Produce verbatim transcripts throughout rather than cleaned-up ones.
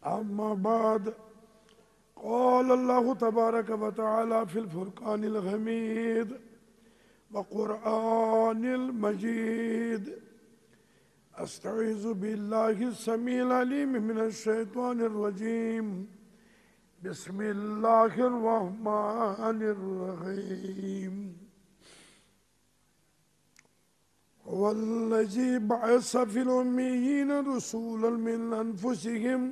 أما بعد قال الله تبارك وتعالى في الفرقان الحميد وقرآن المجيد أستعيذ بالله السميع العليم من الشيطان الرجيم بسم الله الرحمن الرحيم هو الذي بعث في الأميين رسولا من أنفسهم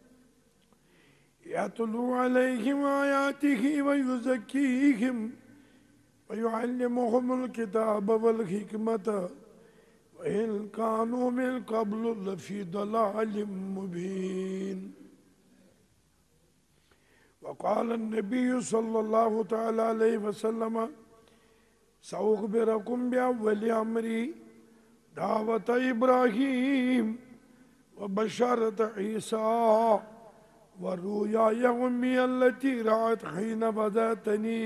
يتلو عليهم آياته ويزكيهم ويعلمهم الكتاب والحكمة وإن كانوا من قبل لفي ضلال مبين. وقال النبي صلى الله تعالى عليه وسلم سأخبركم بأول أمري دعوة إبراهيم وبشارة عيسى ورؤياي أمي التي رأت حين بدأتني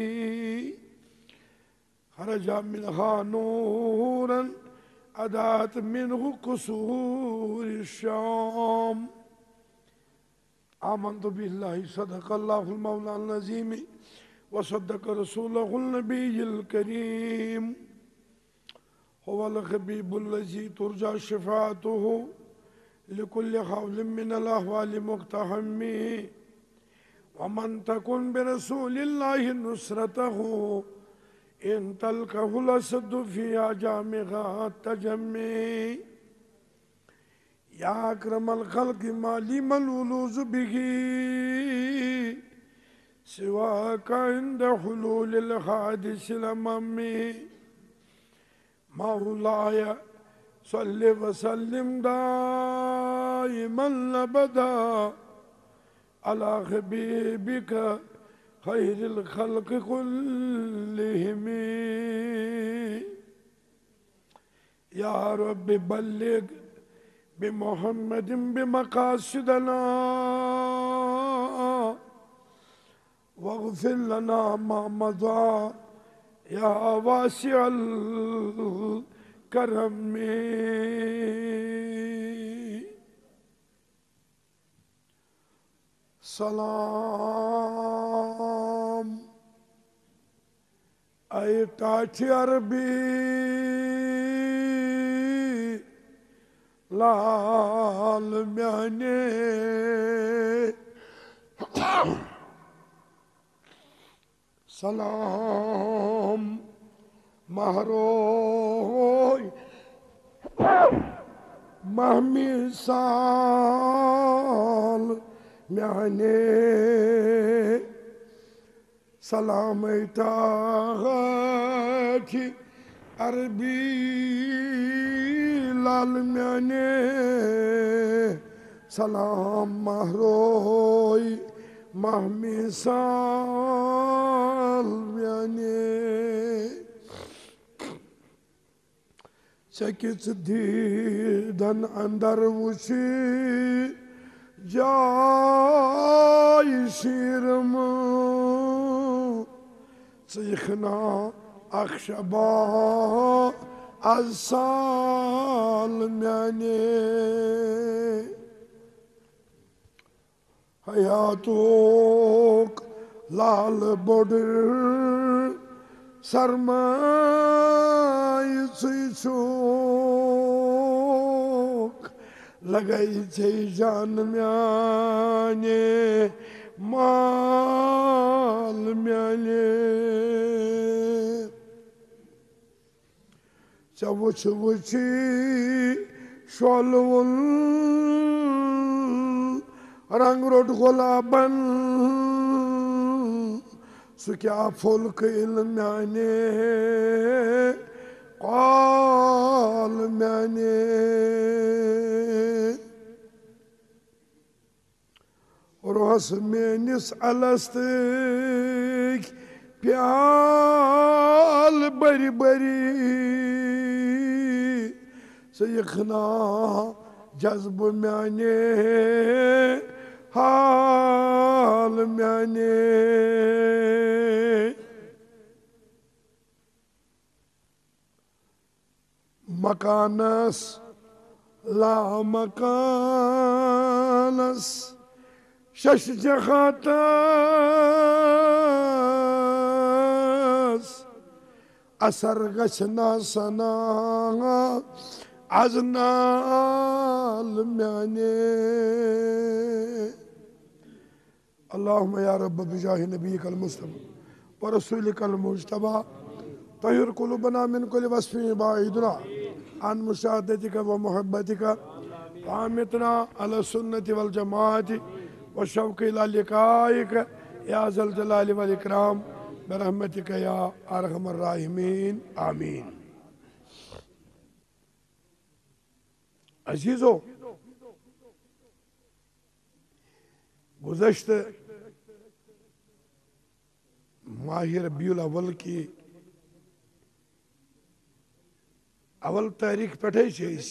خرج منها نورا أضاءت منه قصور الشام. آمنت بالله صدق الله المولى العظيم وصدق رسوله النبي الكريم. هو الحبيب الذي ترجى شفاعته لكل حول من الأحوال مقتحم. ومن تكن برسول الله نصرته إن تلقه الأسد في أجامها التجمي. يا أكرم الخلق ما لي ملولوز به سواك عند حلول الحادث الأمامي. مولاي صل وسلم دائما أبدا على حبيبك خير الخلق كلهم. يا رب بلغ بمحمد بمقاصدنا واغفر لنا ما مضى يا واسع الكرم. سلام اے ٹاٹھ عربی لال میانے سلام مہروئی مہمی سال میانے سلام ٹاٹھ عربی لال میانے سلام مہروئی مہمی سال میانے چکچ دیدن اندر وشی جائی شیرم چیخنا اخشبا ازسال میانے حیاتوک لال بوڈر سرمائی چیچوک لگائی چھے جان میانے مال میانے چوچ وچی شولول رنگ روٹ غلابن سکیا فولک علمیانے قال میانے روحس مینس الستک پیال بری بری سیخنا جذب میانے حال میانے مکانس لا مکانس شش جخاتس اثر گچھنا سنا از نال میانے اللہم یا رب بجاہ نبیک المصطفى ورسولک المجتبى طہر قلوبنا من کل وصف بعیدنا عن مشاہدتک ومحبتک وامتنا علی السنة والجماعت والشوق الى لقائک یا ذا الجلال والاکرام برحمتک یا ارحم الراحمین آمین۔ عزیزو، گزشتہ ماہ ربیع الاول کی اول تاریخ پٹھے چھے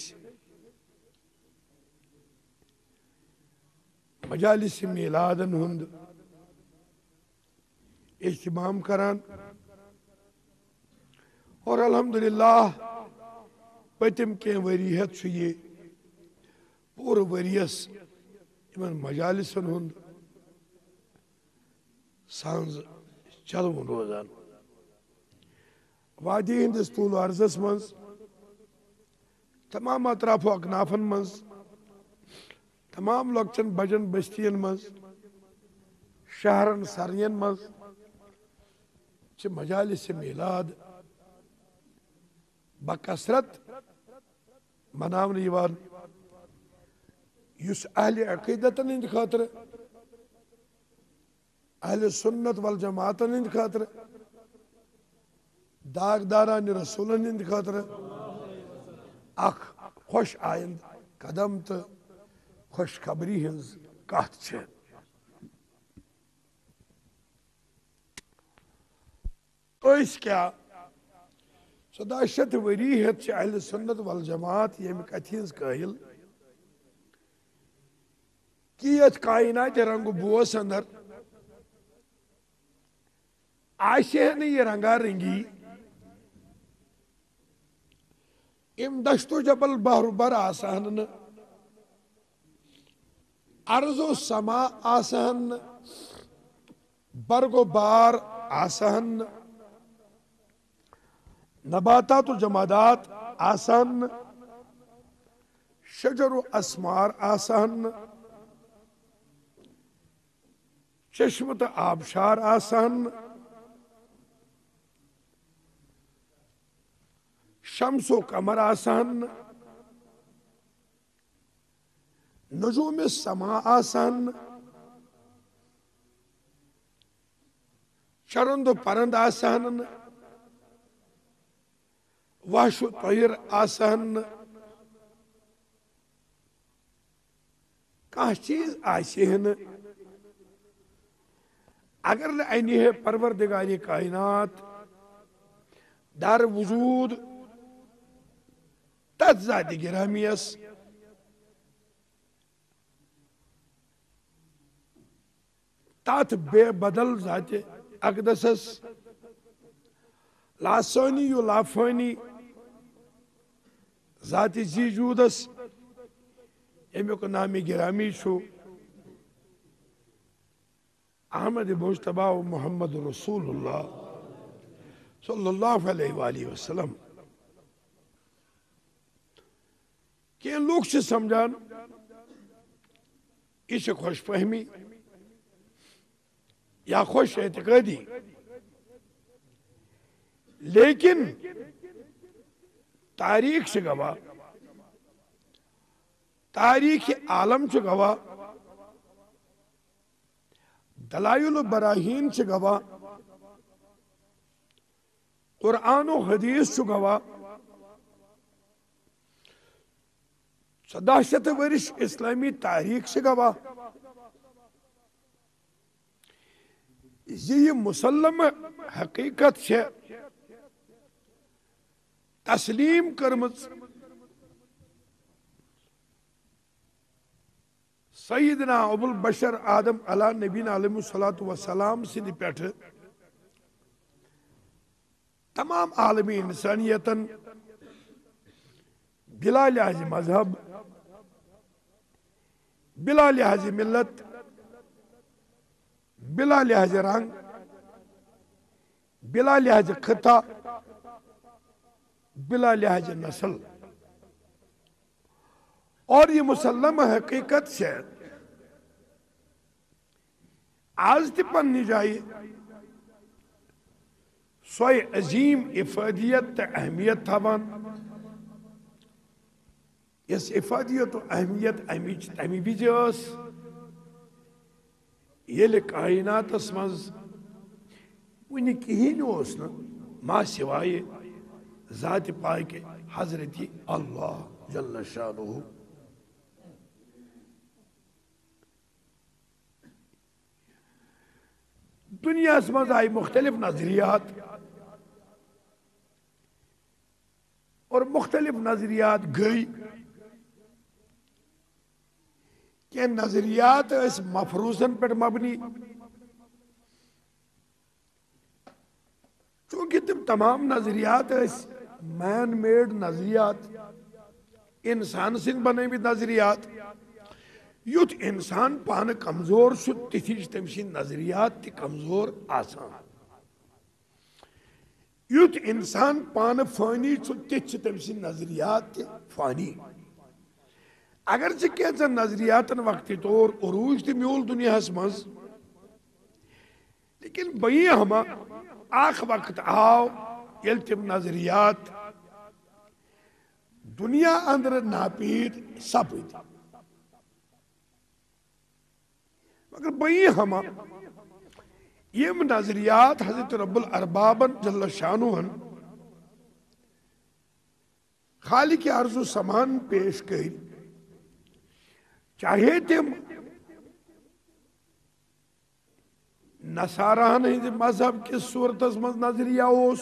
مجالس میلادن ہند اہتمام کران اور الحمدللہ پتم کے وریحت چھو یہ پور وریس امن مجالسن ہند سانز چلون روزان وادی ہندس طول عرضس منز تمام اطراف و اکنافن منز تمام لوکچن بجن بستین منز شہرن سرین منز چھ مجالس میلاد بکثرت مناون یوان یس اہل عقیدتن ہند خاطر اہل سنت والجماعتن ہند خاطر داغداران رسولن ہند خاطر اخ خوش آئند قدم تو خوش خبری ہنز کہت چھ۔ اس کیا سدا شت وریحت چھ اہل سنت والجماعت یم کتھینز قائل کی یت کائنات رنگ بوس اندر آشے نے یہ رنگا رنگی ام دشت و جبل بحر بر آسان ارض و سما آسان برگ و بار آسان نباتات و جمادات آسان شجر و اسمار آسان چشمت آبشار آسان شمس و قمر آسان نجوم سما آسان چرند و پرند آسان وحش و طیر آسان کہاں چیز آسے ہیں اگر لعنی ہے پروردگار کائنات دار وجود تت ذات گرامیس تات بے بدل ذات اقدسس لا ثانی و لا فانی ذات زی جودس امیک نامی گرامی شو احمد مجتبہ و محمد رسول اللہ صلی اللہ علیہ وآلہ وسلم کہ لوگ سے سمجھان اسے خوش فہمی یا خوش اعتقادی لیکن تاریخ سے گواہ تاریخ عالم سے گواہ دلائل و براہین سے گواہ قرآن و حدیث سے گواہ صداشت ورش اسلامی تاریخ سے گواہ یہ مسلم حقیقت سے تسلیم کرمت سیدنا ابو البشر آدم علیہ نبینا علیہ السلام سے پیٹھ تمام عالمی انسانیتن بلا لحاظ مذہب بلا لحاظ ملت بلا لحاظ رنگ، بلا لحاظ خطہ، بلا لحاظ نسل. اور یہ مسلم حقیقت سے آج تہ پننہِ جائے سوئی عظیم افادیت تہ اہمیت تھاوان یس افادیت و اہمیت امچ تمہ وز ٲس ییٚلہِ کائناتس منٛز وُنہِ کِہیٖنۍ اوس نہٕ ما سوائے ذات پاک حضرت اللہ جل شانہ. دنیا منٛز آئی مختلف نظریات اور مختلف نظریات گئی. کہ نظریات اس مفروضن پر مبنی چونکہ تم تمام نظریات اس مین میڈ نظریات انسان سن بنے بھی نظریات یوت انسان پان کمزور شد تھی تمسن نظریات تی کمزور آسان. یوت انسان پان فانی شد تھی تمسن نظریات تی فانی. اگرچہ کینچن نظریاتن وقتی طور عروج تی میول دنیا مز لیکن بئی ہما آخ وقت آو یل تم نظریات دنیا اندر ناپید سپد مگر بئی ہما یم نظریات حضرت رب الاربابن جل شانوہن خالق ارض و سمان پیش کر چاہے تم نصاران ہند مذہب کس صورتس مز نظریہ اوس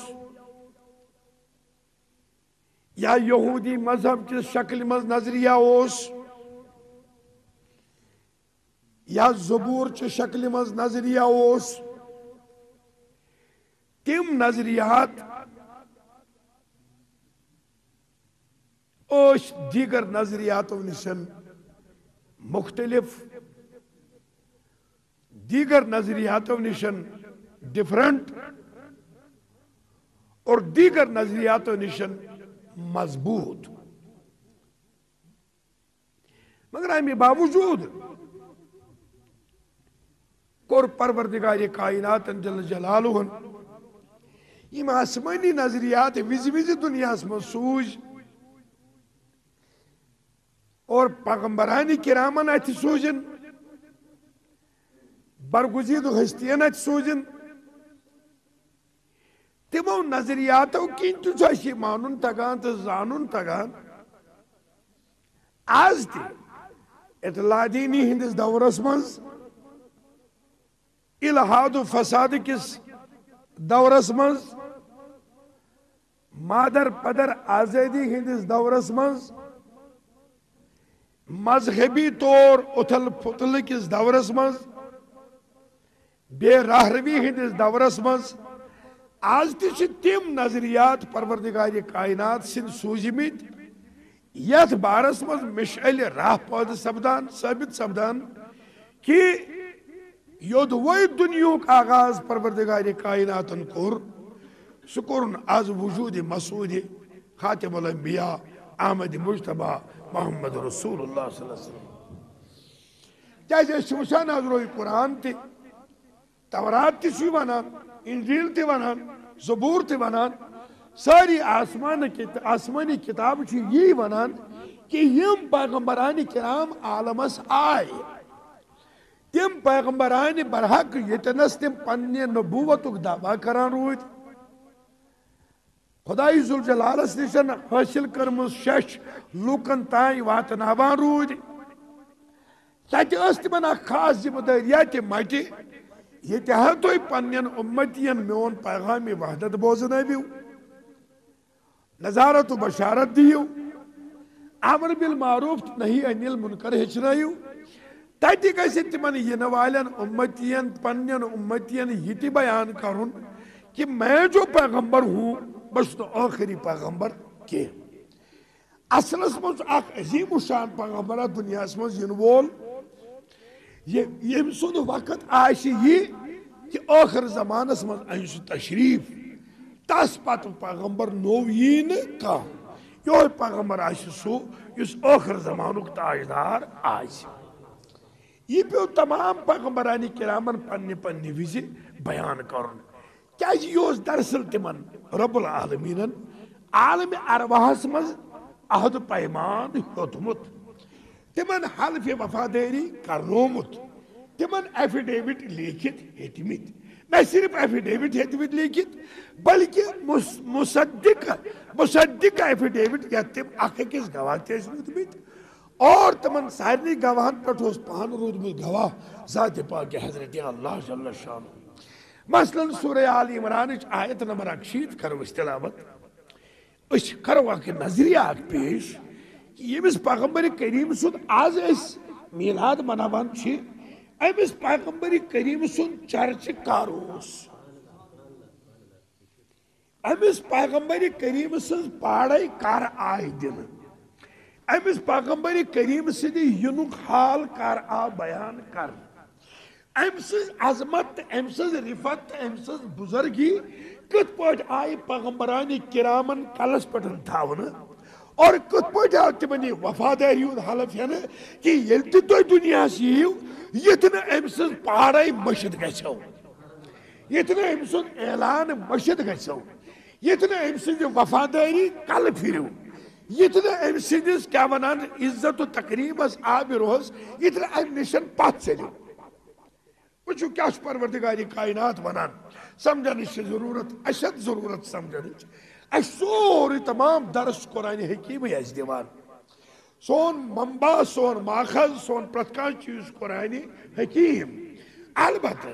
یا یہودی مذہب کس شکل مز نظریہ اوس یا زبور چہ شکل مز نظریہ اوس تم نظریات اوش دیگر نظریاتو نشن مختلف دیگر نظریاتوں نشن ڈیفرنٹ اور دیگر نظریاتوں نشن مضبوط. مگر امی باوجود کور پروردگار کائنات جل جلالہ یم آسمانی نظریات وز وز دنیا میں سوج اور پیغمبران کرامن ات سوزن برگزید ہستین ات سوزن تمو نظریاتو کن تہ مانن تگان تو زانن تگان آز تہ اطلاع دینی ہندس دورس مز الحاد و فساد کس دورس مز مادر پدر آزادی ہندس دورس مز مذہبی طور اتھل پھتل کس دورس مز بے راہ روی ہندس دورس مز آج تہ تم نظریات پروردگار کائنات سن سوزمت یت بارس مز مشعل راہ پود سپدان ثابت سپدان کہ یود وی دنیاک آغاز پروردگار کائناتن کور سہ کورن آز وجود مسعود خاتم الانبیاء احمد مجتبی محمد رسول اللہ صلی اللہ علیہ وسلم. کیازِ وچھان آز روی قرآن تہ تورات تہ چھ ونان انجیل تہ ونان زبور تہ ونان ساری آسمان آسمانی کتاب چھ یہی ونان کہ یم پیغمبران کرام عالمس آئے تم پیغمبران برحق یتنس تم پنہ نبوتک دعویٰ کران رود خدای ذوالجلالس نشن حاصل کرمز شش لوکن تائیں واتناوان رود تتہ ٲس تمن اکھ خاص ذمہ دٲریا تہ مٹہ یتہ ہا تُہۍ پننٮ۪ن اُمتین میون پیغام وحدت بوزنٲوِو نظارت و بشارت دیو امر بالمعروف نہی عن المنکر ہیچنٲیِو تتہ گژھِ تمن ینہٕ والٮ۪ن اُمتین پننٮ۪ن اُمتین یہ تہ بیان کرن کہ میں جو پیغمبر ہوں بس تو آخری پیغمبر کی اصلس مز اخ عظیم الشان پیغمبر دنیا مز ین وول یم سن وقت آسہ یہ کہ آخر زمانس من ان سہ تشریف تس پت پیغمبر نو یی نہ یہ پیغمبر آسہ سہ اس آخر زمانک تاجدار آس یہ پیو تمام پیغمبران کرامن پنہ پنہ وز بیان کرن کیا یہ دراصل تمن رب العالمین عالم ارواحس مز عہد پیمان ہیوتمت تمن حلف وفاداری کرنومت تمن ایفیڈیوٹ لیکھت ہیتمت نہ صرف ایفیڈیوٹ ہیتمت لیکھت بلکہ مصدق مصدق ایفیڈیوٹ یا تم اخ أکس گواہ تہ روٗدمٕتۍ اور تمن سارے گواہن پہ پان روٗدمُت گواہ ذات پاک حضرت اللہ جل شانہ مثلاً سورہ آل عمرانٕچ آیت نمبر اکشیت کرو أسۍ تلاوت أسۍ کرو اکھ نظریہ اکھ پیش کہ ییٚمِس پیغمبر کریم سُنٛد آز أسۍ میلاد مناوان چھِ أمِس پیغمبر کریم سُنٛد چرچہٕ کر اوس أمِس پیغمبر کریم سٕنٛز پاڑے کر آیہِ دِنہٕ أمِس پیغمبر کریم سٕنٛدِ یِنُک حال کر آو بیان کرنہٕ أمۍ سٕنٛز عظمت تہٕ أمۍ سٕنٛز رفت تہٕ أمۍ سٕنٛز بزرگی کِتھ پٲٹھۍ آیہِ پیغمبران کرامن کلس پٮ۪ٹھ تھاونہٕ اور کِتھ پٲٹھۍ آو تِمن یہِ وفادٲری ہُنٛد حلف ہٮ۪نہٕ کہِ ییٚلہِ تہِ تُہۍ دُنیاہس یِیِو یِتھ نہٕ أمۍ سٕنٛز پاڑے مٔشِتھ گژھٮ۪و یِتھ نہٕ أمۍ سُنٛد اعلان مٔشِتھ گژھٮ۪و یِتھ نہٕ أمۍ سٕنٛزِ وفادٲری کلہٕ پھِرِو یِتھ نہٕ أمۍ سٕنٛدِس کیٛاہ وَنان عزت و تقریٖبس آبہِ روہس یِتھ نہٕ اَمہِ نِش پتھ ژٔلِو وٕچھِو کیٛاہ چھُ پروردگارِ کائنات ونان سمجھنٕچ چھِ ضروٗرت اشد ضروٗرت سمجھنٕچ اَسہِ سورُے تمام درس قرآنِ حکیٖمٕے اَسہِ دِوان سون منبع سون ماخذ سون پرٛٮ۪تھ کانٛہہ چیٖز قرآنِ حکیٖم البتہ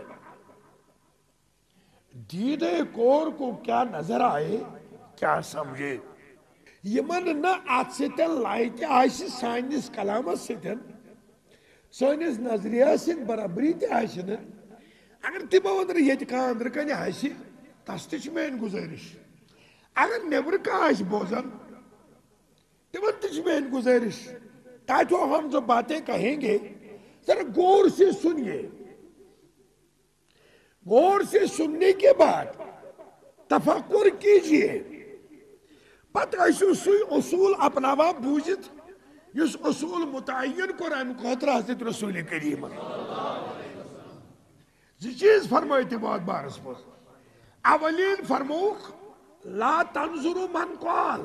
دیدے کور کو کیا نظر آئے کیا سمجھے یمن نہ ات سۭتۍ لایتہِ آسہِ سٲنِس کلامس سۭتۍ سٲنِس نظریہس سۭتۍ برابری تہِ آسہِ نہٕ اگر تِمو أنٛدرٕ ییٚتہِ کانٛہہ أنٛدرٕ کنہِ آسہِ تس تہِ چھِ میٲنۍ گُزٲرِش اگر نیبرٕ کانٛہہ آسہِ بوزان تِمن تہِ چھِ میٲنۍ گُزٲرِش تاکہ ہم جو باتیں کہیں گے ذرا غور سے سنیے غور سے سننے کے بعد تفکر کیجئے پتہ ٲسِو سُے اصوٗل اپناوان بوٗزِتھ یُس اصوٗل متعین کوٚر اَمہِ خٲطرٕ حضرت رسول کریٖمن زٕ چیٖز فرمٲے تِمو اتھ بارس منٛز اولین فرمووُکھ لا تنظروا من قال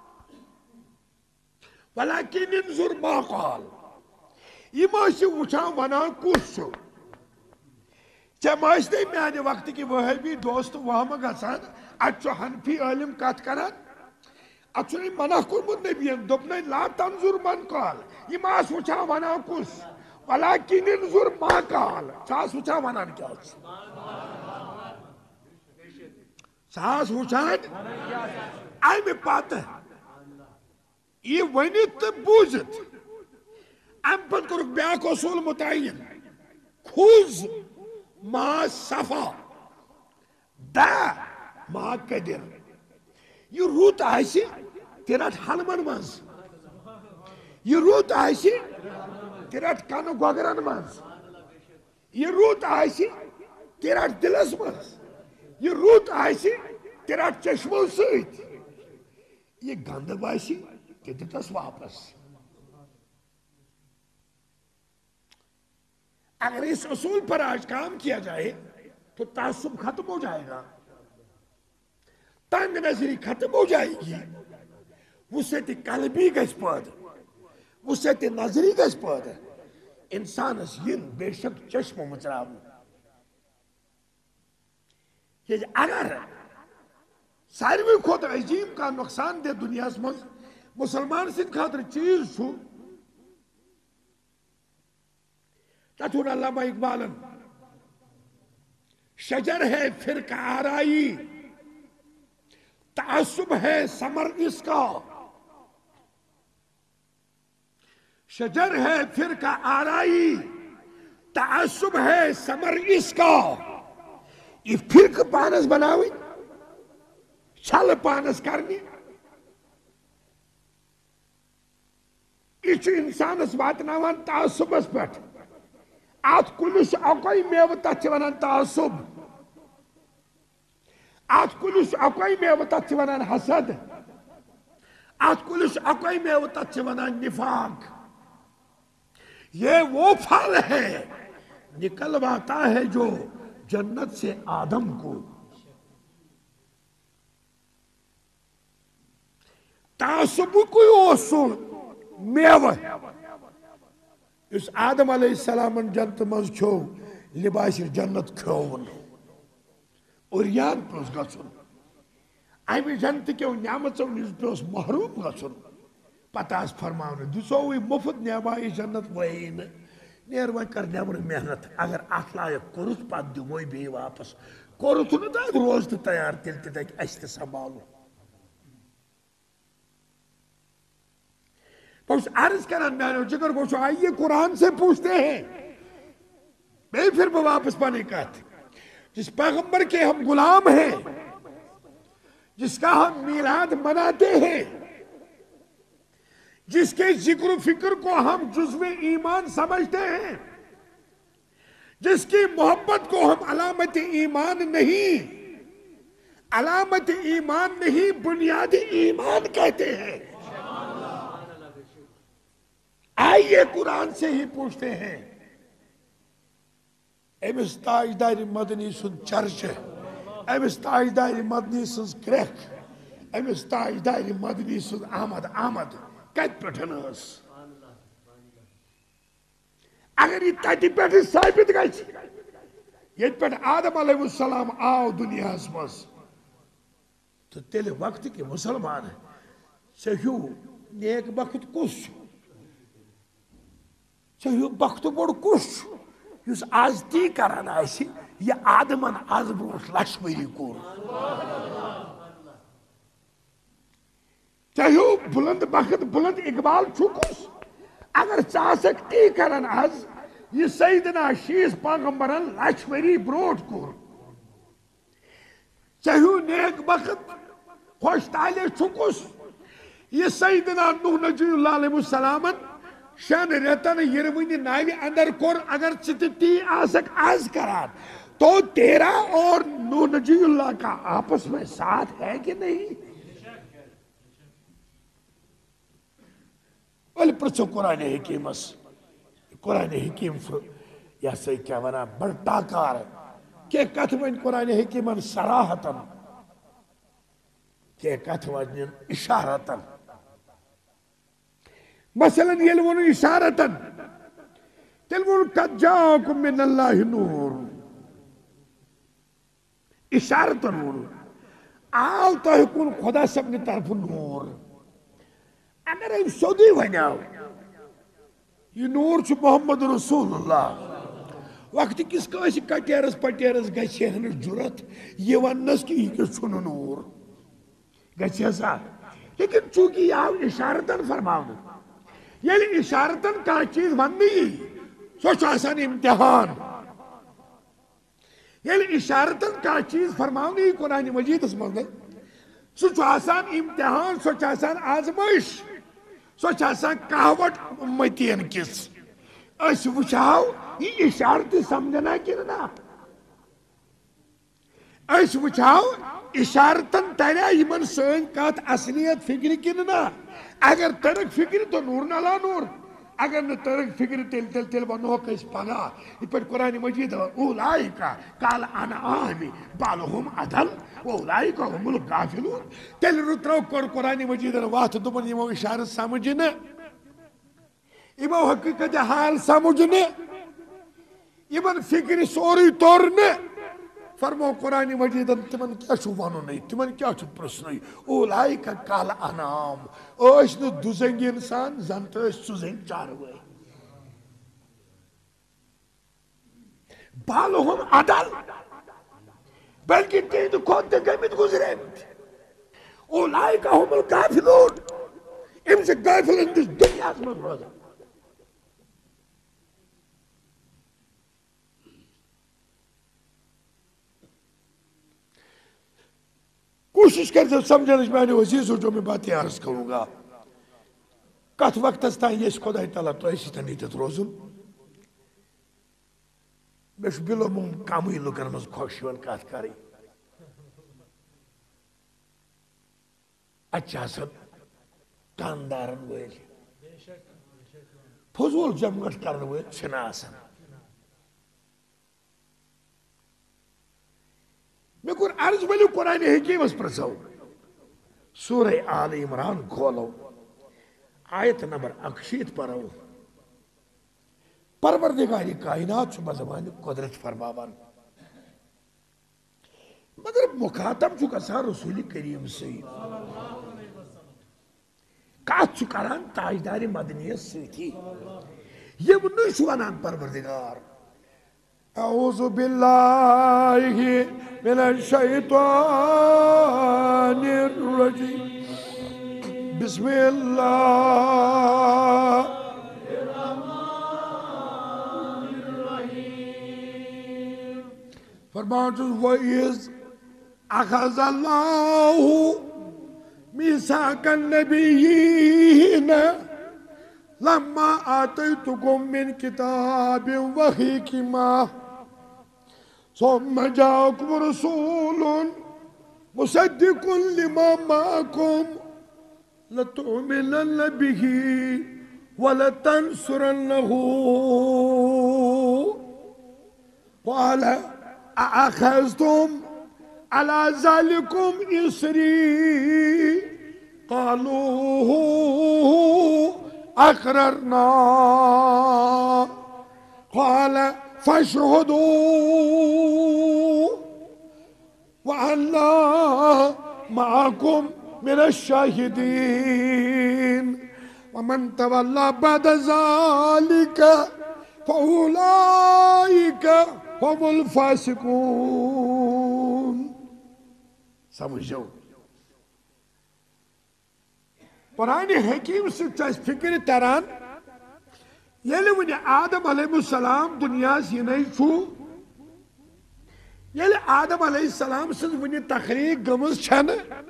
ولكن انظر ما قال یِم ٲسِو وٕچھان ونان کُس چھُ ژےٚ ما ٲسۍ نَے میانہِ وقتٕکۍ وہٲبی دوست وہمہٕ گژھان اتہِ چھُ حنفی عٲلِم کتھ کران اتھ چھُنَے منع کوٚرمُت نبیَن دوٚپنَے لا تنظر من قال یِم آسہٕ وٕچھان ونان کُس ولكن انظر ما قال ژٕ آس وٕچھان ونان کیٛاہ چھُ ژٕ آس وٕچھان امہِ پتہٕ یہِ ؤنِتھ تہٕ بوٗزِتھ امہِ پتہٕ کوٚرُکھ بیٛاکھ اصوٗل متعین کھُز ما صفا دا ما قدر یہ رُت آسہِ تہِ رٹ حلمن منٛز یہ رُت آسہِ تہِ رٹ کنہٕ گۄگرن منٛز یہ رُت آسہِ تہِ رٹ دلس منٛز یہ رُت آسہِ تہِ رٹ چشمو سۭتۍ یہ گنٛدٕ باسہِ تہِ دِتس واپس اگر اس اصول پر آج کام کیا جائے تو تعصب ختم ہو جائے گا تنگ نظری ختم ہو جائے گی وسعت قلبی گژھِ پٲدٕ وسعت نظری گژھِ پٲدٕ انسانس ین بے شک چشم مژراونہٕ کیازِ اگر ساروی کھۄتہٕ عظیٖم کانٛہہ نۄقصان دہ دُنیاہس منٛز مسلمان سٕنٛدِ خٲطرٕ چیٖز چھُ تتھ ووٚن علامہ اقبالن شجر ہے فرقہ آرائی تعصب ہے ثمر اس کا شجر ہے فرقہ آرائی تعصب ہے ثمر اس کا یہ فرقہ پانس بناوٕنۍ چھل پانس کرنہِ یہ چھُ انسانس واتناوان تعصبس پٮ۪ٹھ ات کُلِس چھُ اکوے میوٕ تتھ چھِ ونان تعصب ات کلس اکوئی میوہ تتھ چھ ونان حسد ات کلس اکوئی میوہ تتھ چھ ونان نفاق یہ وہ پھل ہے نکلواتا ہے جو جنت سے آدم کو تعصب کوئی اوسو میوہ اس آدم علیہ السلام جنت مز کھو لباس جنت کھون اور یاد پوس گژھن امہ جنت کیو نعمتو نش پوس محروم گژھن پتہ آس فرماونے دسوے مفت نعمائے جنت وہی نہ نیر وۄنۍ کر نٮ۪برٕ محنت اگر اتھ لایق کوٚرُتھ پتہٕ دِموے بیٚیہِ واپس کوٚرُتھ نہٕ تتھ روز تہٕ تیار تیٚلہِ تہِ تگہِ اَسہِ تہِ سنبھالُن بہت عرض کران میانو جگر بہت آئیے قرآن سے پوچھتے ہیں میں پھر میں واپس پانے کا تھا جس پیغمبر کے ہم غلام ہیں جس کا ہم میلاد مناتے ہیں جس کے ذکر و فکر کو ہم جزو ایمان سمجھتے ہیں جس کی محبت کو ہم علامت ایمان نہیں علامت ایمان نہیں بنیادی ایمان کہتے ہیں آئیے قرآن سے ہی پوچھتے ہیں امس تاجدار مدنی سن چرچ امس تاجدار مدنی سن کرک امس تاجدار مدنی سن آمد آمد کت پٹھنس اگر یہ تتی پٹھ ثابت گژھِ یت پٹھ آدم علیہ السلام آو دنیا مز تو تیل وقت کے مسلمان ژےٚ نیک بخت کس ژےٚ بخت بوڑ کس یس آز تی کران آسہِ یہ آدمن آز برونٛٹھ لچھ ؤری کوٚر ژےٚ بلند بخت بلند اقبال چھُ کس اگر ژٕ آسکھ تی کران آز یہ سیدنا شیٖس پیغمبرن لچھ ؤری برونٛٹھ کوٚر ژےٚ نیک بخت خوش تعالیٰ چھُ کس یہ سیدنا نوح نبی اللہ علیہ السلامن شن ریتن یرونی ناوی اندر کور اگر ژٕ تی آسک آز کران تو تیرا اور نوح نبی اللہ کا آپس میں ساتھ ہے کہ نہیں ولی پرچو قرآن حکیمس قرآن حکیم یہ سا کیا ونا بڑا کار کہ کتھ ون قرآن حکیمن صراحتن کہ کتھ ون اشارتن مثلا یل ون اشارتن تیل ون قد جاءکم من اللہ نور اشارتن ون آو تہ کن خدا سبن طرف نور اگر ام سودی ونیاو یہ نور چھ محمد رسول اللہ وقت کس کاش کٹیرس پٹیرس گچھے ہن جرت یہ ونس کہ یہ چھن نور گچھے سا لیکن چونکہ یہ آو اشارتن فرماؤن یعنی اشارتن کا چیز ونی سوچ آسان امتحان یعنی اشارتن کا چیز فرماؤنی قرآن مجید اس مطلب سوچ آسان امتحان سوچ آسان آزمائش سوچ آسان کہوٹ امتین کس اس وچھاو یہ اشارت سمجھنا کرنا اس وچھاو اشارتن تریا یمن سن کات اصلیت فکر کرنا اگر ترک فکر تو نور نالا نور اگر نہ ترک فکر تل تل تل ونو کس پگا یہ پر قرآن مجید اولائکا قال انا آمی بالهم عدل اولائکا هم الغافلون تل رترو کر قرآن مجید وات دبن یمو اشارت سمجھنا یمو حقیقت حال سمجھنا یمن فکر سوری تورنا فرمو قرآن مجید تمن کیا چھو وانو نہیں تمن کیا چھو پرسنوی اولائکا کال انام اوش نو دوزنگ انسان زنت اوش سوزنگ چاروے بالهم عدل بلکہ تین کھود دے گمت گزرے اولائکا هم الغافلون ام سے غافل اندس دنیا میں روزہ کوشش کرتے سمجھنے میں نے عزیزو جو میں باتیں عرض کروں گا کت وقت اس تائیں یہ خدا تعالیٰ تو ایسی تنیتت روزن میں بلو مم کامی لکن مز خوشیون کات کری اچھا سب کاندارن ول فضول جمگٹ کرن ول چھنا آسان میں کور عرض ولو قرآن حکیمس پرسو سورہ آل عمران کھولو آیت نمبر اکشیت پرو پروردگار کائنات بزمان قدرت فرماوان مگر مخاطب چھو گژھان رسول کریم سے کات چھو کران تاجدار مدنیت سۭتی یہ نش ونان پروردگار اعوذ باللہ من الشیطان الرجیم بسم اللہ فرماتے وَإِذْ أَخَذَ اللَّهُ مِيثَاقَ النَّبِيِّينَ لَمَّا آتَيْتُكُم مِّن كِتَابٍ وَحِكْمَةٍ ثُمَّ جَاءَكُمْ رَسُولٌ مُصَدِّقٌ لِّمَا مَعَكُمْ لَتُؤْمِنُنَّ بِهِ وَلَتَنصُرُنَّهُ قَالَ أَأَخَذْتُمْ عَلَى ذَلِكُمْ إِصْرِي قَالُوا أَقْرَرْنَا قَالَ فَاشْهَدُوا وَأَنَّا مَعَكُمْ مِنَ الشَّاهِدِينَ وَمَنْ تَوَلَّى بَعْدَ ذَلِكَ فَأُولَئِكَ هم الفاسقون سمجھو قرآن حکیم سے فکر تران یلی ونی آدم علیہ السلام دنیا سینائی چھو یلی آدم علیہ السلام سے ونی تخلیق گمز چھن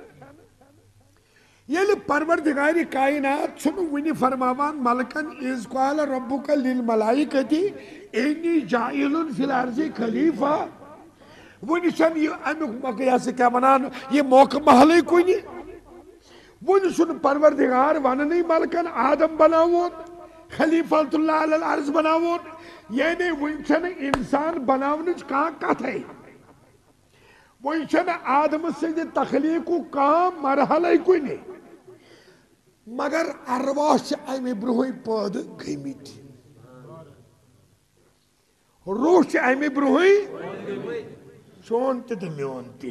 یلی پروردگار کائنات چھن ونی فرماوان ملکن اذ قال ربک للملائکتی اینی جائلن فی الارض خلیفہ ونی چھن یہ امیک موقع سے کیا منان یہ موقع محلی کوئی نہیں ونی چھن پروردگار وننی ملکن آدم بناون خلیفہ اللہ علیہ الارض بناون یعنی ونی چھن انسان بناونچ کہاں کت ہے ونی چھن آدم سے تخلیق کام مرحلہ کوئی نہیں مگر ارواح چھ امی برہوئی پود گھیمیت روح چھ امی برہوئی چون تی میون تی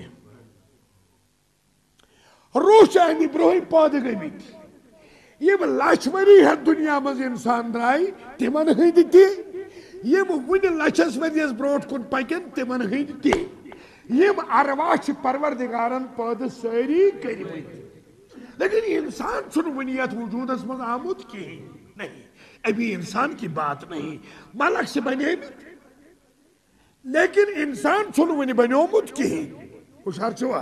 روح چھ امی برہوئی پود گھیمیت یہ لچمری ہے دنیا مز انسان درائی تیمن ہند تی یہ ون لچس وریس بروٹ کن پکن تیمن ہند تی یہ ارواح چھ پروردگارن پود ساری کرمت لیکن انسان چھن ونیت وجود اس مز آمد کی نہیں ابھی انسان کی بات نہیں ملک سے بنے لیکن انسان چھن ونی بنیومت کی خوشحال چھوا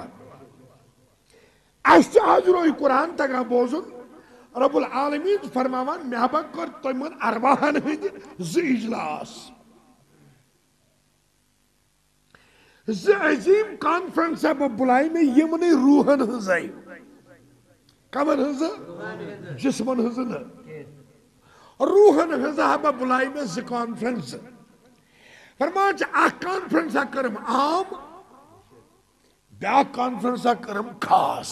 اس آج روی قرآن تگا بوزن رب العالمین فرماوان محبت کر تیمن ارواحان ہند زی اجلاس زی عظیم کانفرنس ہے بلائی میں یمن روحن ہزائی کمن ہزا جسمن ہزا روحن ہزا ہبا بلائی میں زی کانفرنس فرمان چا اک کانفرنس کرم عام بیاک کانفرنس کرم خاص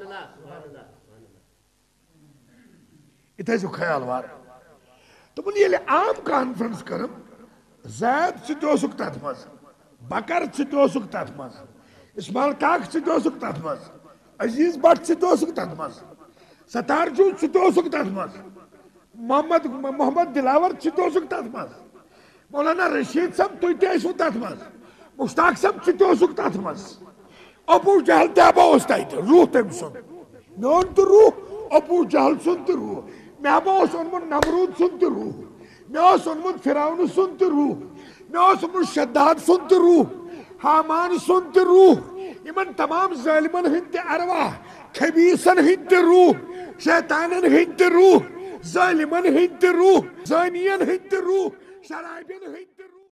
اتھائی جو خیال وار تو بلی یہ عام کانفرنس کرم زید چتو سکتا تھماز بکر چتو سکتا تھماز اسماعیل کاک چتو سکتا تھماز عزیز بٹ چتو سکتا تھماز ستار جو چتو سکتا تھماز محمد محمد دلاور چتو سکتا تھماز مولانا رشید صاحب تو اتیائی سکتا تھماز مشتاق صاحب چتو سکتا تھماز ابو جہل تیابا ہوستا ہی تھا روح تیم سن میون تو روح ابو جہل سن تو روح میں ابا سنمون نمرود سن تو روح میں سنمون فراؤن سن تو روح میں سنمون شداد سن تو روح حامان سن تو روح ایمن تمام ظالمن ہنت ارواح خبیصن ہنت روح شیطانن ہنت روح ظالمن ہنت روح زانین ہنت روح شرائبین ہنت